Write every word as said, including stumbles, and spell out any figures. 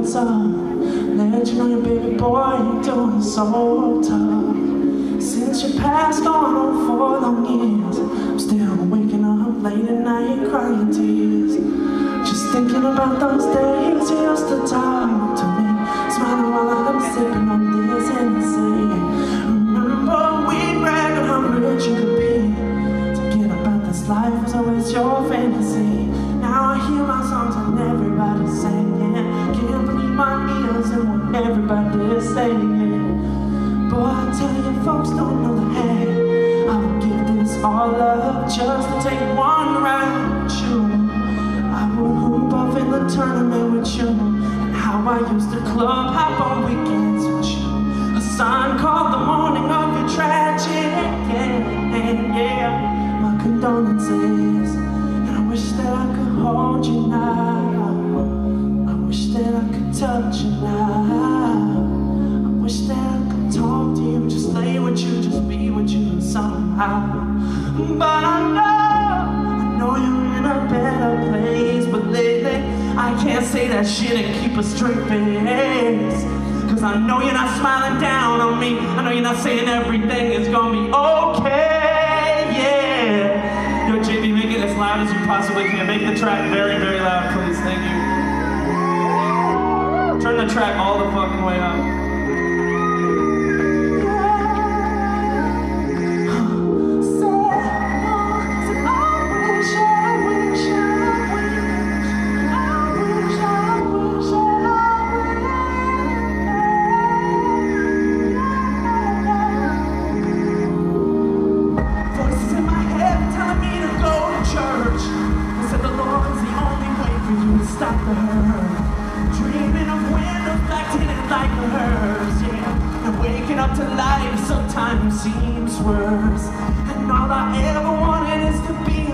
what's up. Let you know your baby boy, you're doing so tough. Since your past gone on for long years, I'm still waking up late at night crying tears. Just thinking about those days you used to talk to me, smiling while I'm sipping on this Hennessy. Remember we bragged on how rich you could be. Thinking about this life was always your fantasy. Now I hear my songs and everybody's singing. Can't believe my ears and what everybody's saying. Boy, I tell you, folks don't know the hand. I would give this all up just to take one round with you. I would hoop off in the tournament with you, and how I used to club hop on weekends with you. A sign called the morning of your tragic end, yeah. My condolences, and I wish that I could hold you now. I wish that I could touch you now. I wish that I could talk to you, just lay with you, just be with you somehow. But I know, I know you're in a better place. But lately, I can't say that shit and keep a straight face. Cause I know you're not smiling down on me. I know you're not saying everything is gonna be okay, yeah. Yo, J B, make it as loud as you possibly can. Make the track very, very loud, please. Thank you. Turn the track all the fucking way up. Stop the hurt. Dreaming of windows black tinted like hers, yeah. And waking up to life sometimes seems worse. And all I ever wanted is to be